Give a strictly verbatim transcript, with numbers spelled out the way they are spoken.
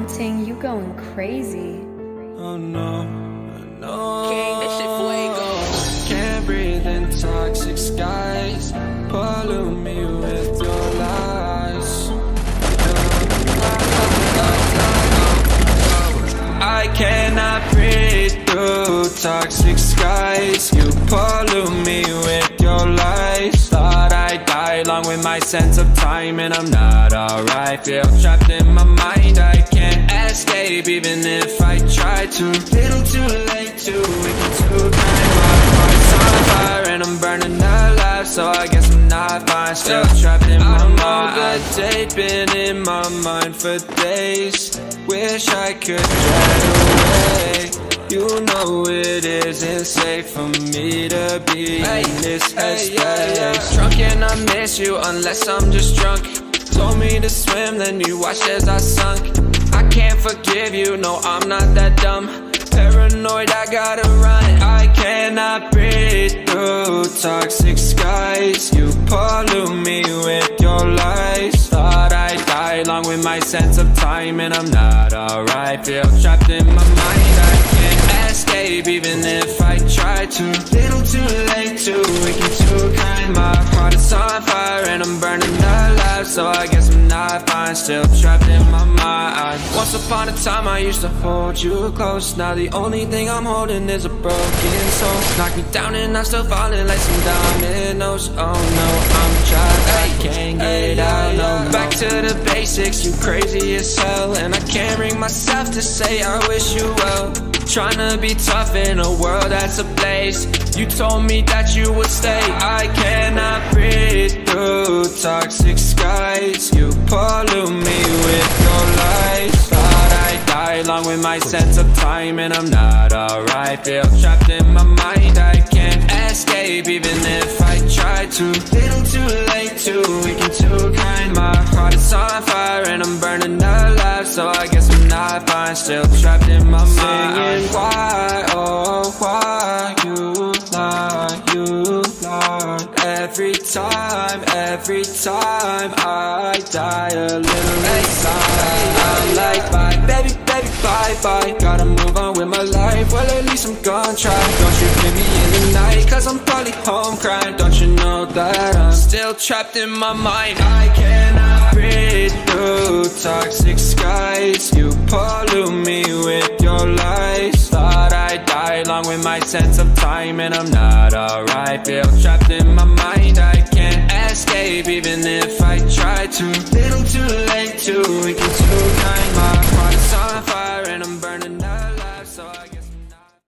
Ting, you going crazy. Oh no, no. King, this shit fuego. Can't breathe in toxic skies. Pollute me with your lies. I cannot breathe through toxic skies. You pollute me with your lies. Thought I'd die along with my sense of time, and I'm not alright. Feel trapped in my mind, I can't escape even if I try to. Little too late to wake too kind. My heart's on fire and I'm burning alive, so I guess I'm not fine. Still trapped in my mind. I'm over date, been in my mind for days. Wish I could get away. You know it isn't safe for me to be hey, in this headspace. Hey, yeah, yeah. Drunk and I miss you unless I'm just drunk. Told me to swim, then you watched as I sunk. I can't forgive you, no I'm not that dumb. Paranoid, I gotta run. I cannot breathe through toxic skies. You pollute me with your lies. Thought I'd die along with my sense of time, and I'm not alright. Feel trapped in my mind, I can't escape even if I try to. Little too late to wake too kind. My heart is on fire and I'm burning alive, so I guess I'm not fine. Still trapped in my mind. Once upon a time I used to hold you close. Now the only thing I'm holding is a broken soul. Knock me down and I'm still falling like some dominoes. Oh no, I'm trapped, I can't get out no more. Back to the basics, you crazy as hell, and I can't bring myself to say I wish you well. Tryna be tough in a world that's ablaze. You told me that you would stay. I cannot breathe through toxic skies. You pollute me with your lies. Thought I'd die along with my sense of time, and I'm not alright. Feel trapped in my mind, I can't escape even if I try to. Little too late to weaken too kind. My heart is on fire and I'm burning alive, so I guess I'm not fine. Still trapped in my mind. Singing why, oh why you lie, you lie. Every time, every time I die a little inside. I'm like bye, baby, baby, bye, bye. Gotta move on with my life, well at least I'm gonna try. Don't you leave me in the night, cause I'm probably home crying. Don't you know that I'm still trapped in my mind. I cannot breathe through toxic skies. You pollute me with your lies. Thought I'd die along with my sense of time, and I'm not alright. Feel trapped in my mind, I can't escape even if I try to. Little too late to wake